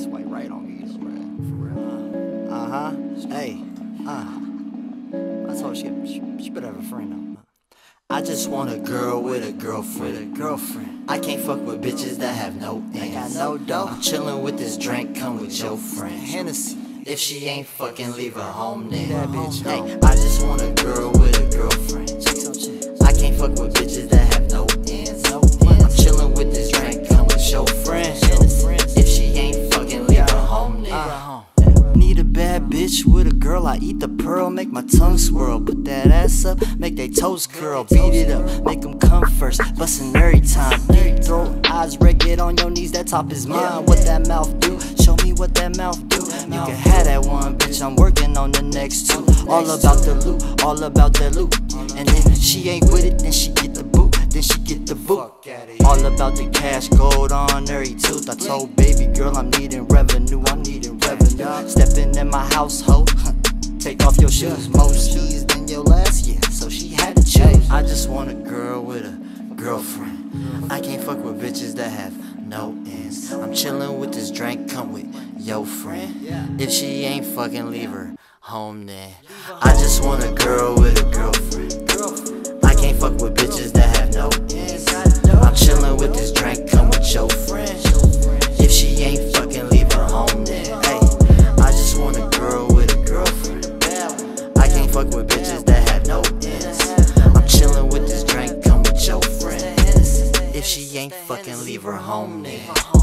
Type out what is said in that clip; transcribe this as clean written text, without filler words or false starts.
swipe right on me, for real. Hey, I told she better have a friend though. I just want a girl with a girlfriend. I can't fuck with bitches that have no ends. Ain't got no dough. I'm chillin' with this drink, come with your friend. Hennessy. If she ain't fucking, leave her home then. That bitch, hey, I just want a girl with a girlfriend. I can't fuck with bitches that have no ends. I'm chillin' with this drink, come with your friend. If she ain't fucking, leave her home then. Need a bad bitch with a girl, I eat the pearl, make my tongue swirl. Put that ass up, make they toes curl. Beat it up, make them come first, bustin' every time. Deep throat, eyes red, get on your knees, that top is mine. What that mouth do? Show me what that mouth do. You can have that one, bitch, I'm working on the next two. All about the loot, all about that loot. And if she ain't with it, then she get the boot, then she get the boot. All about the cash, gold on every tooth. I told baby girl I'm needing revenue, I'm needing revenue. Stepping in my household, take off your shoes. More shoes than your last year, so she had to choose. I just want a girl with a girlfriend. I can't fuck with bitches that have no ends. I'm chillin' with this drink, come with your friend. If she ain't fucking, leave her home then. I just want a girl with a girlfriend. I can't fuck with bitches that have no ends. I'm chillin' with this drink, come with your friend. If she ain't fucking, leave her home then. Hey, I just want a girl with a girlfriend. I can't fuck with bitches that have no ends. I'm chillin' with this drink, come with your friend. If she ain't fucking, leave her home then.